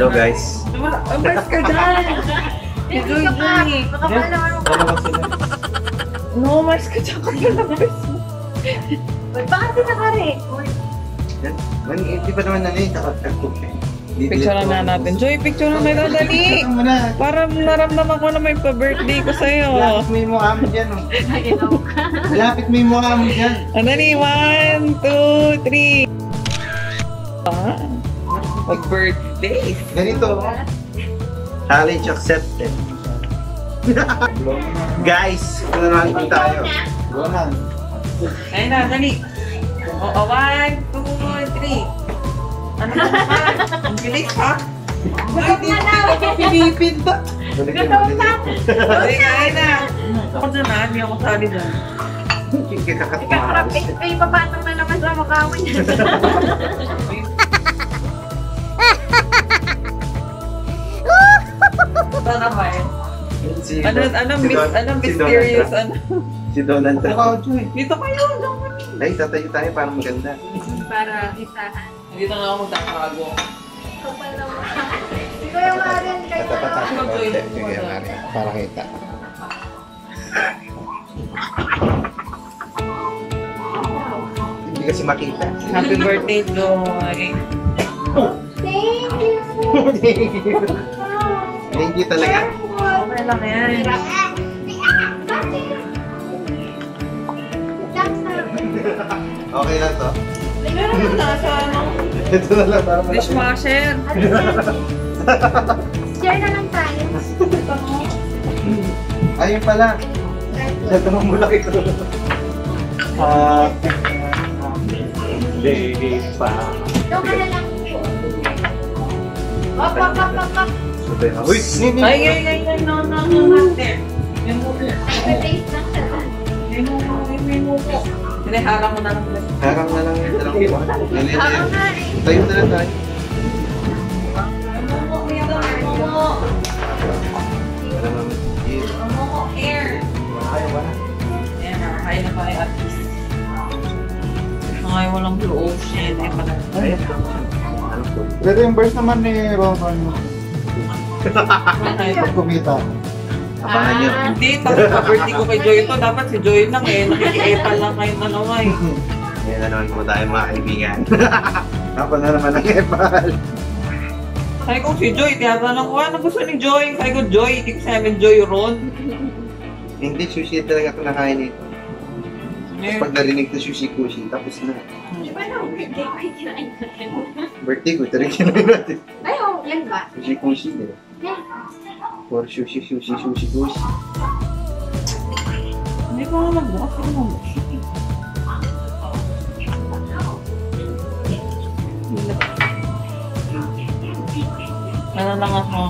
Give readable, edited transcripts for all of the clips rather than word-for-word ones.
guys. Umbas ka dyan. Joy, Joy. Baka pa naman mo. No, mas ka dyan ka palabas mo. Baka din naka-record. Hindi pa naman nakakagpog eh. Picture na natin. Joy, picture na tayo. Dali. Para naramdaman ko na may pa-birthday ko sa'yo. Lapit mo yung mukha mo dyan. Lapit mo yung mukha mo dyan. Dali. 1, 2, 3. Pag-birthday. Ganito. Challenge accepted. Guys, kung naman po tayo. Ayun na, dali. Oo, 1, 2, 3. Ano ba? Ang bilis ha? Gutom na na. Pilipin ba? Gutom na. Ayun na. Ako dyan ha, hindi ako sali dyan. Ikakrapit pa yung papatong na naman sa mukha mo niya. Sana ba eh? Anong mysterious ano? Si Donald Trump. Dito kayo, Ay, tatayo tayo para maganda. Para isahan. dito na ako magtatago. Kapal na mukha. Hindi ko yung marin kayo. Tatapatasin ko. Sige, Mari. Para kita. Hindi kasi makita. Happy birthday, Joy. Thank you. Thank you talaga. Okay lang yan. Okay lang to. Meron na nasa ano? Ito na lang para Dishwasher. Share na lang tayo. ayun pala. Ito naman mula ito. Baby pa. Doon ka na lang. Op, op, op, op, op. Uy! Ay, no. Yung muko. Nag-taste lang siya. Yung muko. Harang mo na lang. Harang na lang yung dalawang buwan. Oo nga eh. Tayo na lang tayo. Kaya na tayo at least. Ay, walang blue ocean. Ay, pala. Re-reimburse naman ni Roman pag kumita. Abangan nyo. Hindi, tapos pa-birthday ko kay Joy ito. Dapat si Joy lang eh. Nakikita lang kayo dalawa eh. Yan na naman po tayo mga kaibigan. Ako na naman ang epal. Sabi ko si Joy, tinatanong ko, ano gusto ni Joy? Sabi ko, Joy, hindi ko sabi Joy Ron. Hindi, sushi talaga ako nakain nito. Tapos pag narinig na sushi-kushi, tapos na. Di ba na, birthday ko yung kinain natin? Birthday ko, talaga kinain natin. Ay, oh, yan ba? Sushi-kushi, di ba? Yan. For sushi-kushi. Hindi ko nga magbukas ko naman. Ano lang ako?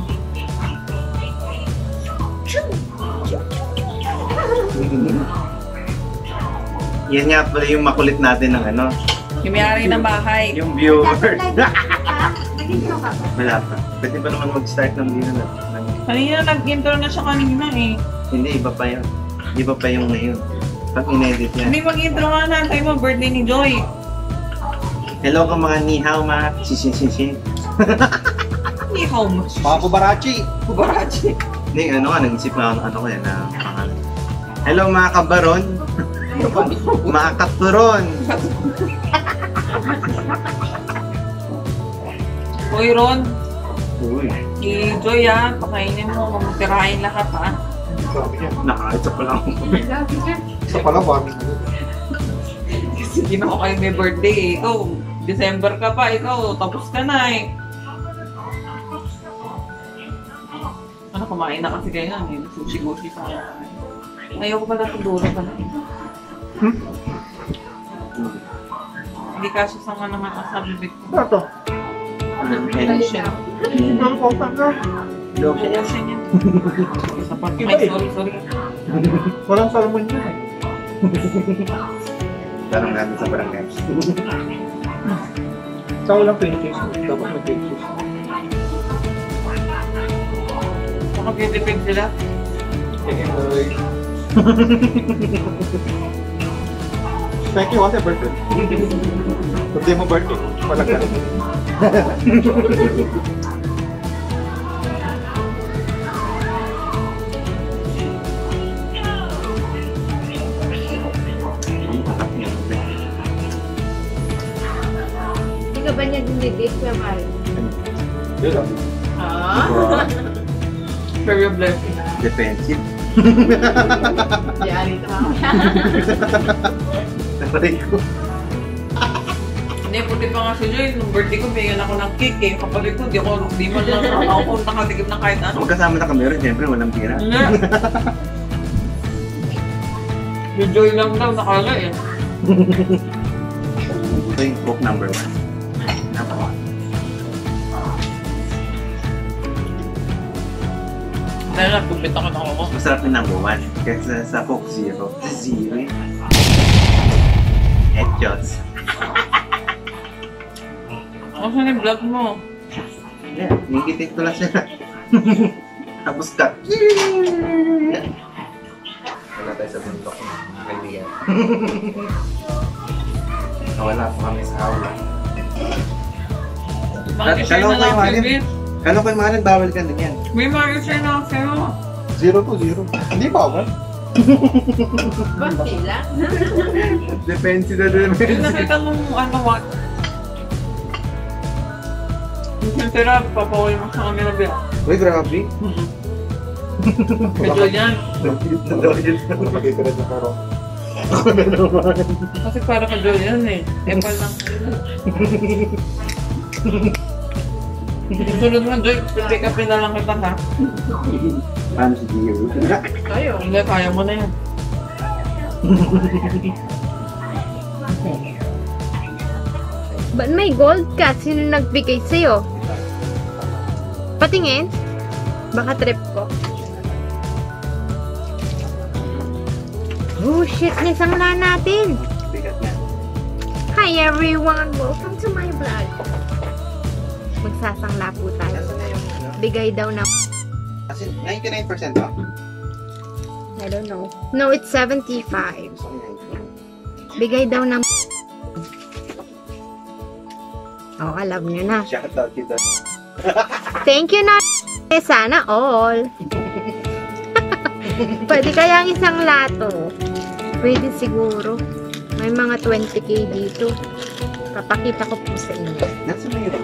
Yan nga pala yung makulit natin ng ano. Yung may-ari ng bahay. Yung viewer. Nag-intro ka ba? Wala pa. Pwede pa naman mag-start ng video na. Kanina nag-intro na siya kanina eh. Hindi, iba pa yun. Iba pa yung ngayon. Pag in-edit yan. Hindi mag-intro nga na. Tayo mo, birthday ni Joy. Hello ka mga nihaw, mga sisi. Hindi how much. Mga kubarachi. Kubarachi. Hindi, ano nga, nag-isip nga ano ko yan na pangalan. Hello mga kabaron. Mga katuron. Hoy Ron, Uy, si Joy ah, pakainin mo, magtirahin lahat ah. nakaisa pa lang ako. Grabe ka. Isa pala, warming. Kasi hindi na ako kayo may birthday eh. Ikaw, December ka pa, ikaw, tapos ka na eh. Ano, kumain na kasi kayo na eh. Sushi-gushi pa. Ayoko pala tuduro pala eh. Hindi kasi sa mga naman sa bibig ko. Ano to? Lotion. Ang kosan na. Lotion yan. Ay, sorry. Walang salmon yun eh. Tarong natin sa barangay. Sa walang cream cheese. Dapat may cream cheese. Baka pipipig sila. Sige, boy. Thank you, what's your birthday? Kung di mo birthday, wala ka. ba niya dinidate Kuya Mario? Yun lang. Ah? For your blessing. Defensive. Yari ka. Naparay ko. Hindi, puti pa nga si Joy. Nung birthday ko, bigyan ako ng cake eh. Kapatid ko, di man lang ako nakatigib ng kahit ano. Magkasama na kami rin, siyempre walang pira. Hindi. Si Joy lang daw nakala eh. Ito yung Coke number 1. Number 1. Dahil nagpupit ako ng ako. Masarap yung number 1. Kaya sa Coke Zero. Zero yun. Headshots. Ako saan yung vlog mo? Yeah, ngigitin ko lang siya. Tapos cut. Wala tayo sa bundok. Kaibigan. Nawala po kami sa aula. Bakit i-share na lang Kalo Philippines? Kalo ko yung mga bawal ka na yan. May mag-share na ako sa'yo. 0 to 0. Hindi ba ako? Basti lang. Defensive na Yung defensive. nakita mong ano, what? Yung tira, papawal mo sa kanila ba? Uy, grabe. Medyo yan. Nakakita rin sa karo. Kasi para ka Joy yan eh. Epal lang. Sunod mo Joy, pick up na lang kita ha. Paano si Gio? Kayo. Hindi, kaya mo na yan. Ba't may gold ka? Sino nagbigay sa'yo? Patingin? Baka trip ko. Oh shit, nisangla natin. Bigat na. Hi everyone, welcome to my vlog. Magsasangla po tayo. Nasaan na yung ano? Bigay daw na... Kasi 99% ba? I don't know. No, it's 75. So, 19. Bigay daw ng... Oh, alam nyo na. Shout out kita. Thank you na. Sana all. Pwede kaya ang isang lato. Pwede siguro. May mga 20k dito. Papakita ko po sa inyo. Nasa mayroon.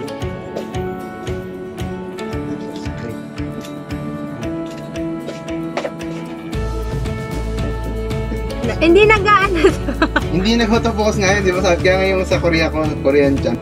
Hindi nag-aano. Hindi nag-autofocus nga yun, di ba? Sabi kaya ngayon sa Korea ko, Korean chan.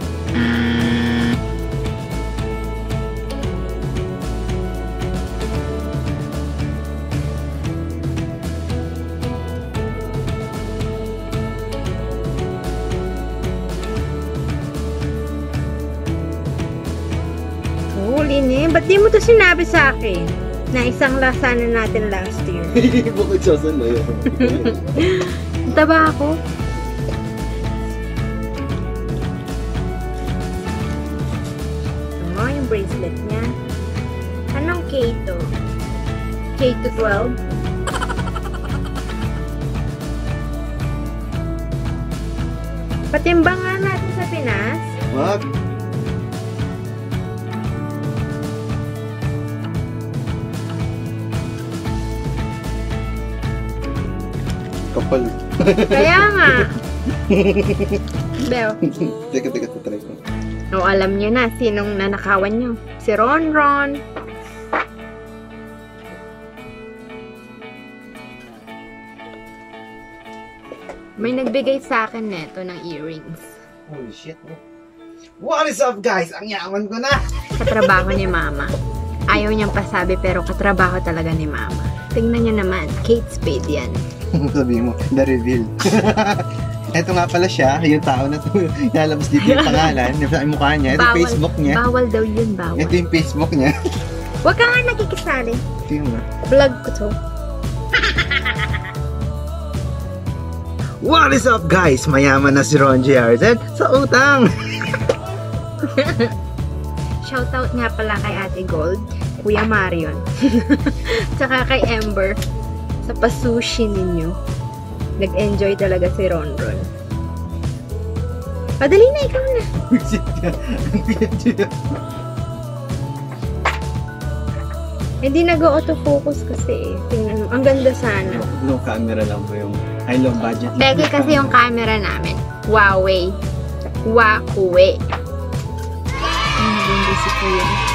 Huli niya. Ba't di mo to sinabi sa akin? Na isang lasa na natin last year. Bakit sasan na yun? Taba ako. Oh, yung bracelet niya. Anong K to? K to 12? Patimbang nga natin sa Pinas. Wag. Kapal. Kaya nga. Bel. Teka, tatry ko. O, alam niyo na sinong nanakawan niyo. Si Ronron. May nagbigay sa akin neto ng earrings. Holy shit, bro. What is up, guys? Ang yaman ko na! Katrabaho ni Mama. Ayaw niyang pasabi pero katrabaho talaga ni Mama. Tingnan niyo naman, Kate Spade yan. Sabihin mo, the reveal. Ito nga pala siya, yung tao na lalabas dito yung pangalan, yung mukha niya, ito yung Facebook niya. Bawal daw yun, bawal. Ito yung Facebook niya. Huwag ka nga nakikisali. Tingnan mo. Vlog ko to. What is up, guys? Mayaman na si Ron JRZ sa utang! Shoutout nga pala kay Ate Gold, Kuya Marion, tsaka kay Ember sa pasushi ninyo. Nag-enjoy talaga si Ronron. Padali na, ikaw na. Hindi nag-autofocus kasi eh. Tingnan mo, ang ganda sana. No camera lang po yung I love budget. Pegi kasi yung camera namin. Huawei. Huawei. si Kuya.